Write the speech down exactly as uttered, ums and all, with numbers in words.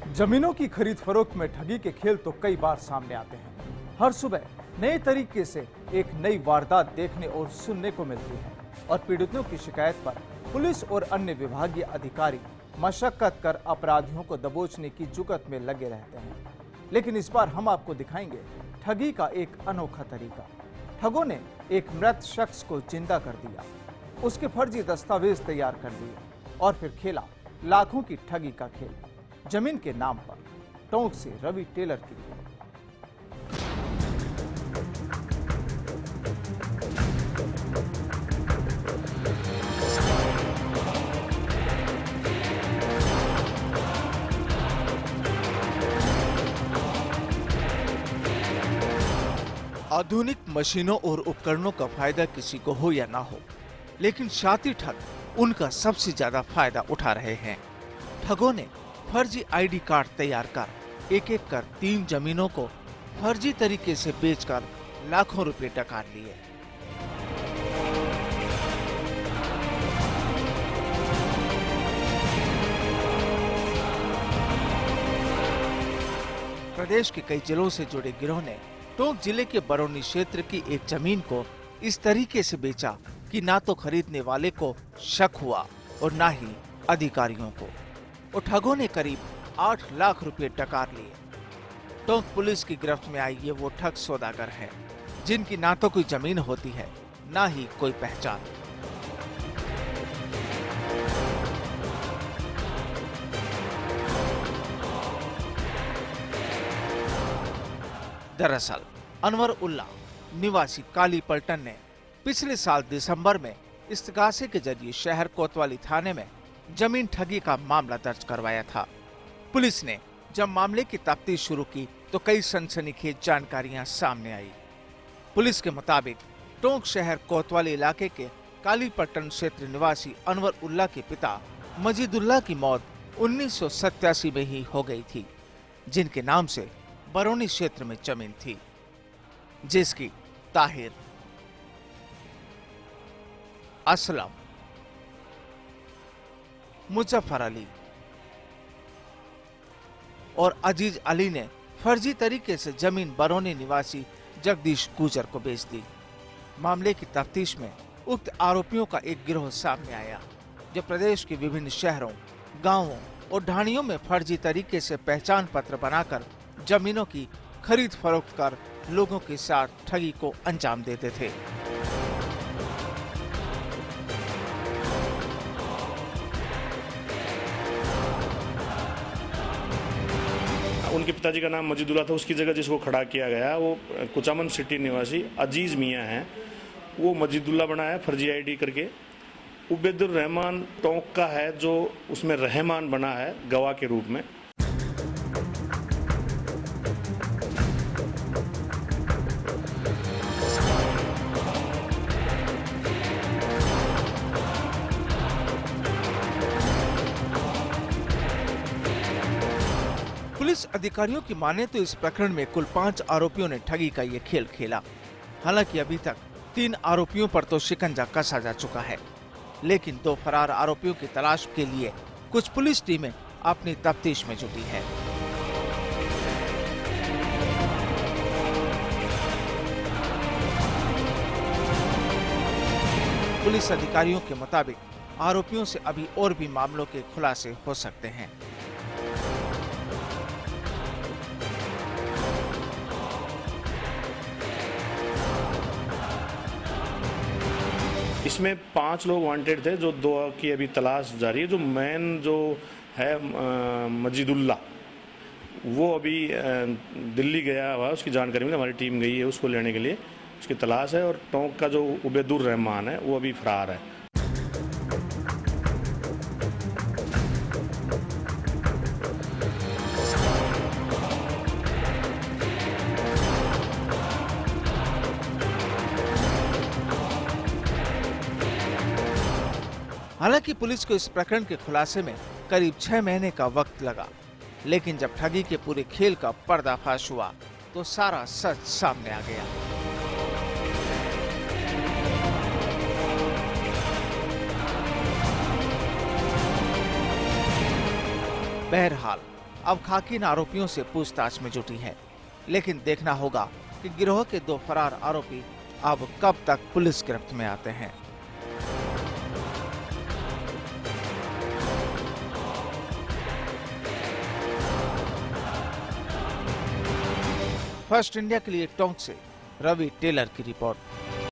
जमीनों की खरीद फरोख्त में ठगी के खेल तो कई बार सामने आते हैं। हर सुबह नए तरीके से एक नई वारदात देखने और सुनने को मिलती है और पीड़ितों की शिकायत पर पुलिस और अन्य विभागीय अधिकारी मशक्कत कर अपराधियों को दबोचने की जुगत में लगे रहते हैं। लेकिन इस बार हम आपको दिखाएंगे ठगी का एक अनोखा तरीका। ठगों ने एक मृत शख्स को जिंदा कर दिया, उसके फर्जी दस्तावेज तैयार कर दिए और फिर खेला लाखों की ठगी का खेल जमीन के नाम पर। टोंक से रवि टेलर की रिपोर्ट। आधुनिक मशीनों और उपकरणों का फायदा किसी को हो या ना हो, लेकिन शातिर ठग उनका सबसे ज्यादा फायदा उठा रहे हैं। ठगों ने फर्जी आईडी कार्ड तैयार कर एक एक कर तीन जमीनों को फर्जी तरीके से बेचकर लाखों रुपए डकार लिए। प्रदेश के कई जिलों से जुड़े गिरोह ने टोंक जिले के बरौनी क्षेत्र की एक जमीन को इस तरीके से बेचा कि ना तो खरीदने वाले को शक हुआ और ना ही अधिकारियों को। और ठगों ने करीब आठ लाख रुपए डकार लिए। टोंक पुलिस की गिरफ्त में आई ये वो ठग सौदागर हैं, जिनकी ना तो कोई जमीन होती है ना ही कोई पहचान। दरअसल अनवर उल्ला निवासी काली पलटन ने पिछले साल दिसंबर में इस्तगासे के जरिए शहर कोतवाली थाने में जमीन ठगी का मामला दर्ज करवाया था। पुलिस ने जब मामले की तफ्तीश शुरू की तो कई सनसनीखेज जानकारियां सामने आई। पुलिस के मुताबिक टोंक शहर कोतवाली इलाके के काली पलटन क्षेत्र निवासी अनवर उल्ला के पिता मजीदुल्लाह की मौत उन्नीस सौ सत्तासी में ही हो गई थी, जिनके नाम से बरौनी क्षेत्र में जमीन थी, जिसकी ताहिर, असलम, मुजफ्फर अली और अजीज अली ने फर्जी तरीके से जमीन बरौनी निवासी जगदीश गुजर को बेच दी। मामले की तफ्तीश में उक्त आरोपियों का एक गिरोह सामने आया, जो प्रदेश के विभिन्न शहरों, गांवों और ढाणियों में फर्जी तरीके से पहचान पत्र बनाकर जमीनों की खरीद फरोख्त कर लोगों के साथ ठगी को अंजाम देते थे। उनके पिताजी का नाम मजीदुल्लाह था, उसकी जगह जिसको खड़ा किया गया वो कुचामन सिटी निवासी अजीज मियां हैं, वो मजीदुल्लाह बना है फर्जी आईडी करके। उबैदुर रहमान टोंक का है जो उसमें रहमान बना है गवाह के रूप में। पुलिस अधिकारियों की माने तो इस प्रकरण में कुल पांच आरोपियों ने ठगी का ये खेल खेला। हालांकि अभी तक तीन आरोपियों पर तो शिकंजा कसा जा चुका है, लेकिन दो फरार आरोपियों की तलाश के लिए कुछ पुलिस टीमें अपनी तफ्तीश में जुटी है। पुलिस अधिकारियों के मुताबिक आरोपियों से अभी और भी मामलों के खुलासे हो सकते हैं। इसमें पांच लोग वांटेड थे, जो दो की अभी तलाश जारी है। जो मेन जो है मजीदुल्लाह, वो अभी दिल्ली गया हुआ, उसकी जानकारी में हमारी टीम गई है उसको लेने के लिए, उसकी तलाश है। और टोंक का जो उबैदुर रहमान है वो अभी फरार है। हालांकि पुलिस को इस प्रकरण के खुलासे में करीब छह महीने का वक्त लगा, लेकिन जब ठगी के पूरे खेल का पर्दाफाश हुआ तो सारा सच सामने आ गया। बहरहाल अब खाकी इन आरोपियों से पूछताछ में जुटी है। लेकिन देखना होगा कि गिरोह के दो फरार आरोपी अब कब तक पुलिस गिरफ्त में आते हैं। फर्स्ट इंडिया के लिए टोंक से रवि टेलर की रिपोर्ट।